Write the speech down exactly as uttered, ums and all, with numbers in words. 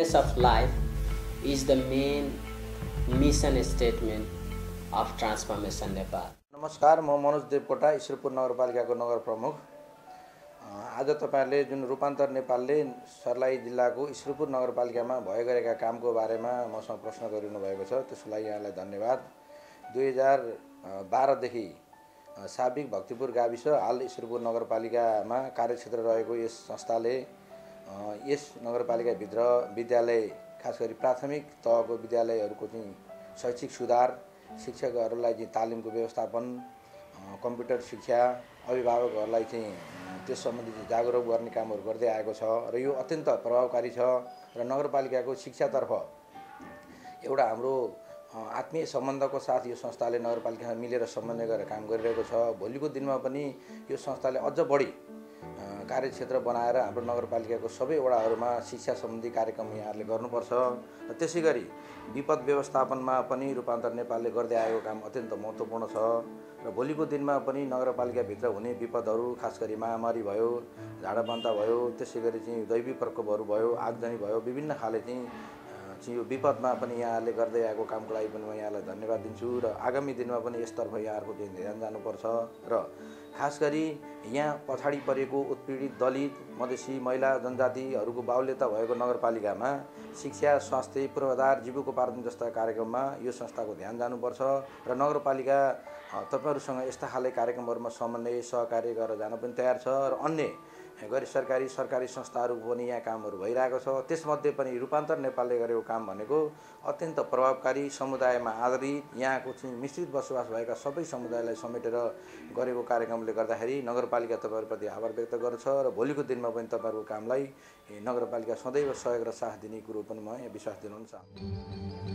quality of life is the main mission statement of Transformation Nepal. नमस्कार, म मनोज देवकोटा, ईश्वरपुर नगरपालिकाको नगर प्रमुख। आज तपाईहरुले जुन रूपान्तर नेपालले सर्लाही जिल्लाको ईश्वरपुर नगरपालिकामा भए गरेका कामको बारेमा मसँग प्रश्न गरिनु भएको छ, त्यसको लागि यहाँलाई धन्यवाद। दुई हजार बाह्र देखि साबिक भक्तिपुर गाविस हाल ईश्वरपुर नगरपालिकामा कार्यक्षेत्र रहेको यस संस्थाले यस नगरपालिकाभित्र विद्यालय, खास गरी प्राथमिक तहको विद्यालयहरूको चाहिँ शैक्षिक सुधार, शिक्षकहरूलाई चाहिँ तालिमको व्यवस्थापन, कम्प्युटर शिक्षा, अभिभावकहरूलाई चाहिँ त्यस सम्बन्धी जागरुक गर्ने कामहरू गर्दै आएको छ र यो अत्यन्त प्रभावकारी छ र नगरपालिकाको शिक्षातर्फ एउटा हाम्रो आत्मीय सम्बन्धको साथ यो संस्थाले नगरपालिकामा मिलेर समन्वय गरेर काम गरिरहेको छ। भोलिको दिनमा पनि यो संस्थाले अझ बढी कार्यक्षेत्र बनाएर हाम्रो नगरपालिकाको सबै वडाहरूमा शिक्षा सम्बन्धी कार्यक्रम यहाँहरूले गर्नुपर्छ र त्यसै गरी विपद व्यवस्थापनमा पनि रूपान्तर नेपालले गर्दै आएको काम अत्यन्त महत्त्वपूर्ण छ र भोलिको दिनमा पनि नगरपालिकाभित्र हुने विपदहरू, खास गरी महामारी भयो, झाडापन्ता भयो, त्यसै गरी चाहिँ दैवी प्रकोपहरू भयो, आगजनी भयो, विभिन्न खाले चाहिँ चाहिँ यो विपदमा पनि यहाँहरूले गर्दै आएको कामको लागि पनि म यहाँलाई धन्यवाद दिन्छु र आगामी दिनमा पनि यसतर्फ यहाँहरूको चाहिँ ध्यान जानुपर्छ र खास गरी यहाँ पछाडि परेको उत्पीडित दलित, मधेसी, महिला, जनजातिहरूको बाहुल्यता भएको नगरपालिकामा शिक्षा, स्वास्थ्य, पूर्वाधार, जीविकोपार्जन जस्ता कार्यक्रममा यो संस्थाको ध्यान जानुपर्छ र नगरपालिका तपाईहरुसँग यस्ता खाले कार्यक्रमहरूमा समन्वय, सहकार्य गरेर जान पनि तयार छ र अन्य गैर सरकारी सरकारी संस्थाहरूको पनि यहाँ कामहरू भइरहेको छ। त्यसमध्ये पनि रूपान्तर नेपालले गरेको काम भनेको अत्यन्त प्रभावकारी, समुदायमा आधारित, यहाँको चाहिँ मिश्रित बसोबास भएका सबै समुदायलाई समेटेर गरेको कार्यक्रमले गर्दाखेरि नगरपालिका तपाईहरुप्रति आभार व्यक्त गर्छ र भोलिको दिनमा पनि तपाईहरुको कामलाई नगरपालिका सदैव सहयोग र साथ दिने कुरो पनि म यहाँ विश्वास दिलाउन चाहन्छु।